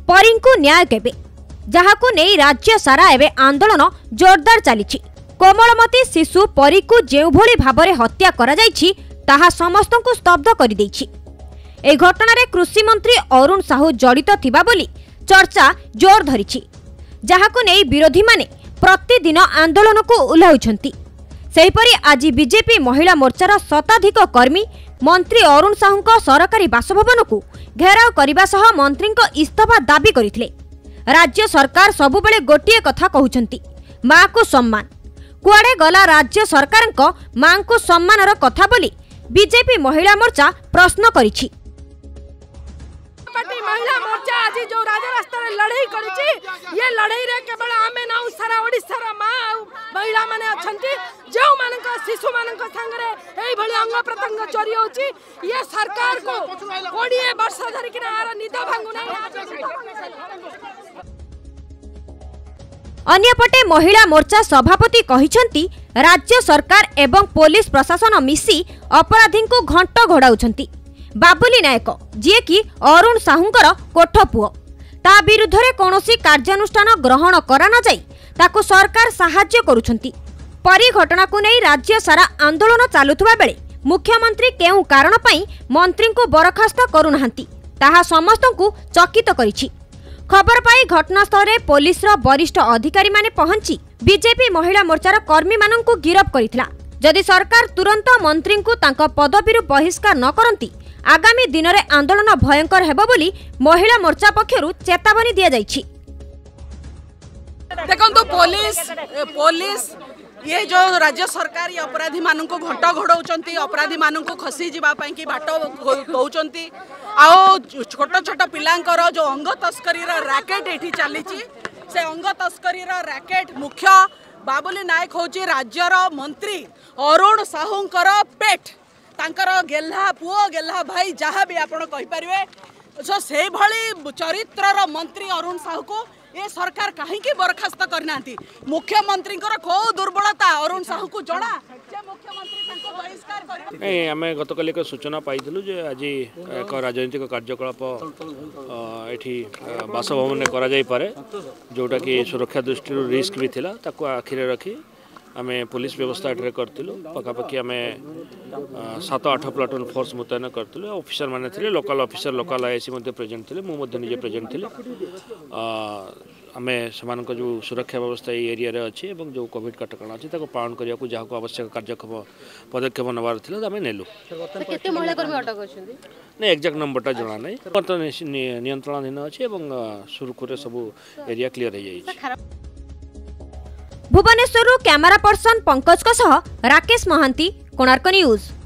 परी को न्याय केबे जहाकु नै राज्य सारा एबे आंदोलन जोरदार चली। कोमलमती शिशु परी को जेउ भली भाबरे हत्या करा जायछि ताहा समस्तंकु स्तब्ध करि दैछि। ए घटनारे कृषि मंत्री अरुण साहू जड़ित थिबा बोली चर्चा जोर धरिछि, जहाकु नै विरोधी माने प्रतिदिन आंदोलन को उल्लाउछंती। सेहिपरि आज बीजेपी महिला मोर्चार शताधिक कर्मी मंत्री अरुण साहूंको सरकारी बासभवन को घेराव करबा सह मंत्री इस्तीफा दाबी करथिले। राज्य सरकार सबुबेले गोटिए कथा कहउछंती, मां को सम्मान। कुआडे गला राज्य सरकार मां को सम्मानर कथा बोली बीजेपी महिला मोर्चा प्रश्न करिछि। महिला मोर्चा आज जो राजरास्ता लड़ाई करिछि, ये लड़ाई रे केवल आमे ना सारा ओडिसा रा मां महिला माने अछंती, जो मानक शिशु मानक संगरे एई भली अंग प्रत्यंग चोरी होछि। ये सरकार को 20 वर्ष धरि कि आर निद भांगु नै। अन्यपटे महिला मोर्चा सभापति कहिछंती राज्य सरकार एवं पुलिस प्रशासन मिसी अपराधी को घंट घोड़ाउछंती। बाबुली नायक जी कि अरुण साहूंकर कोठ पुओ ता विरुद्ध रे कोनोसी कार्यानुष्ठान ग्रहण करा न जाई ताको सरकार सहाय्य करूछंती। परी घटना को नै राज्य सारा आंदोलन चालुथबा बेले मुख्यमंत्री केउ कारण पई मंत्री को बरखास्त करूनाहांती ताहा समस्तंकु चकित करिछि। खबर पाई घटनास्थल रे पुलिस रो वरिष्ठ अधिकारी माने पहुंची बीजेपी महिला मोर्चार कर्मी माननकु गिरफ करिथिला। जदि सरकार तुरंत मंत्री को तांका पदवीरु बहिष्कार न करंती आगामी दिन में आंदोलन भयंकर हेबो बोली महिला मोर्चा पक्षरु चेतावनी दिया जाइछि। देखंतु पुलिस ये जो राज्य सरकार ये अपराधी मानन को घंट घोड़ाउछंती, अपराधी मानन को खसी जीवा पई कि बाट दउछंती। आओ छोट छोट पिलांकर जो अंग तस्करी रा रैकेट एठी चलीछि, से अंग तस्करी रा रैकेट मुख्य बाबुली नायक होची राज्यर मंत्री अरुण साहूंकर पेट, तांकर गेल्हा पुओ गेल्हा भाई जहाँ भी आपण कहि परिवे। सो से भली चरित्रर मंत्री अरुण साहू को ये सरकार कहीं बरखास्त करनांती। मुख्यमंत्री को दुर्बलता अरुण साहू को जड़ा जे मुख्यमंत्री बहिष्कार कर। नहीं आम गतकाली एक सूचना पाइलु जे आज एक राजनीतिक कार्यकलाप एठी बासभवन में करा जाई पारे, जोटा कि सुरक्षा दृष्टि रिस्क भी थिला, ताको आखिरे रखी आम पुलिस व्यवस्था एठरे करथिलु। पखापाखि आम 7-8 प्लाटून फोर्स मुतयन करथिलु। ऑफिसर माने थिले, लोकल ऑफिसर लोकल आईसी मध्ये प्रेजेंट थिले, मु मध्ये निजे प्रेजेंट थिले। आम सेमानक जो सुरक्षा व्यवस्था ये एरिया रे अछि एवं जो कोविड कटकणा अछि ताको पालन करिया को जाहा को आवश्यक कार्यक्रम पदक्षेप नबार थिले आम नेलु। केते महिला कर्मी अटक अछंती नै एक्जेक्ट नंबरटा जणा नै, वर्तमान नियंत्रणाधीन अछि एवं सुरखुरे सब एरिया क्लियर हो जाइछि। Bhubaneswar camera person Pankaj Rakesh Mohanty, Konark news.